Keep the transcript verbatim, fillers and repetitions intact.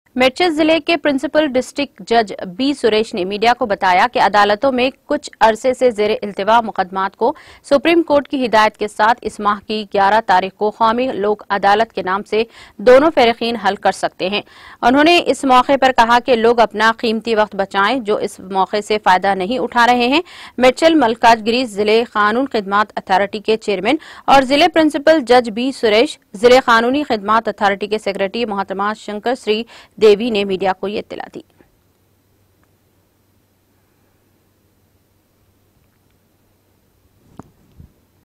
मिर्चिल जिले के principal district जज बी सुरेश ने मीडिया को बताया कि अदालतों में कुछ अरसे से जेर इल्तिवा मुकदमात को सुप्रीम कोर्ट की हिदायत के साथ इस माह की ग्यारह तारीख को कौमी लोक अदालत के नाम से दोनों फरीकीन हल कर सकते हैं। उन्होंने इस मौके पर कहा कि लोग अपना कीमती वक्त बचाएं जो इस मौके से फायदा नहीं उठा रहे हैं। मिर्चिल मलकाजगिरी जिले कानून खिदमात अथॉरिटी के चेयरमैन और जिले प्रिंसिपल जज बी सुरेश, जिले कानूनी खिदमात अथॉरिटी के सेक्रेटरी मोहतरमा शंकर श्री देवी ने मीडिया को ये इत्तला दी।